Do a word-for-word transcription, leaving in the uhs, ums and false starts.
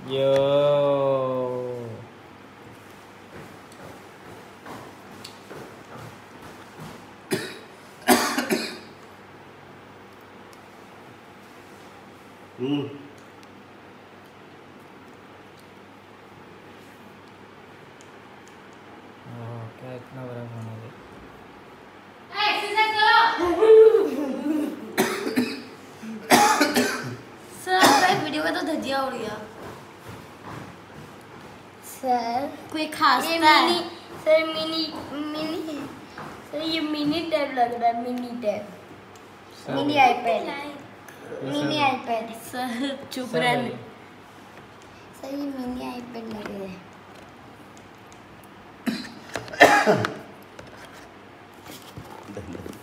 यो हम्म क्या इतना बड़ा खाना है? सर वीडियो में तो धजिया हो गया सर। कोई खास है mini sir mini mini sir ये मिनी टैब लग रहा है mini tab mini iPad mini iPad sir चुप रहने सर ये मिनी आईपैड लग रहा है।